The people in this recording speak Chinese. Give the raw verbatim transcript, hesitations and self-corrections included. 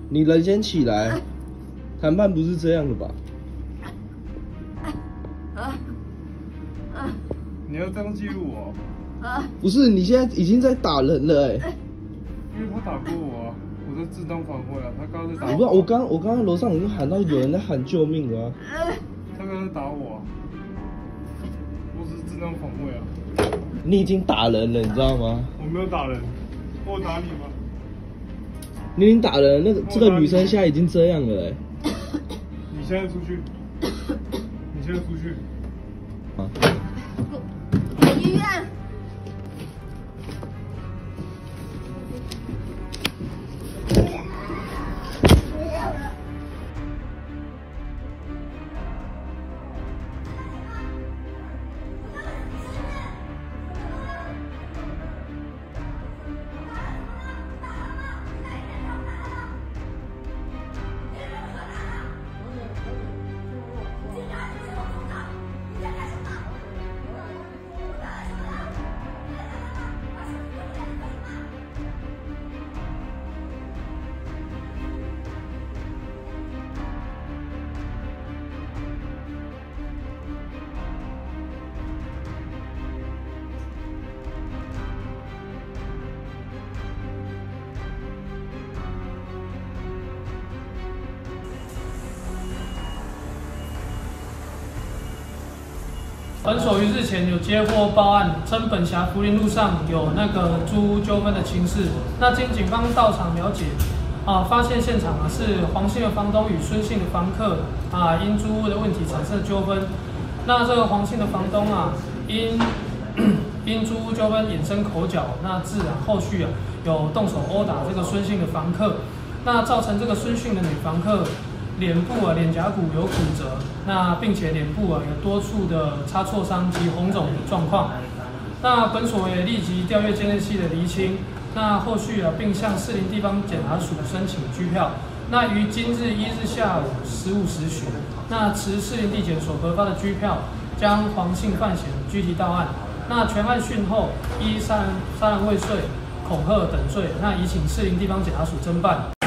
你人先起来，谈判不是这样的吧？ 你要这样记录我？ 不是，你现在已经在打人了哎、欸。 因为他打过我啊，我在自动反馈啊，他刚刚在打我。 我不知道，我刚我刚刚楼上已经喊到有人在喊救命了、啊。 他刚刚在打我、啊，我只是自动反馈啊。 你已经打人了，你知道吗？ 我没有打人，我有打你吗？ 你已经打人，那个这个女生现在已经这样了哎、欸。 你现在出去，你现在出去。 啊。 医院。 本所于日前有接获报案，称本辖福林路上有那个租屋纠纷的情事。那经警方到场了解，啊，发现现场啊是黄姓的房东与孙姓的房客啊因租屋的问题产生的纠纷。那这个黄姓的房东啊，因因租屋纠纷衍生口角，那自然后续啊有动手殴打这个孙姓的房客，那造成这个孙姓的女房客脸部啊、脸颊骨有骨折，那并且脸部啊有多处的擦挫伤及红肿的状况。那本所也立即调阅监视器的厘清，那后续啊并向士林地方检察署申请拘票。那于今日一日下午十五时许，那持士林地检所核发的拘票，将黄姓犯嫌拘提到案。那全案讯后，依杀人、杀人未遂、恐吓等罪，那已请士林地方检察署侦办。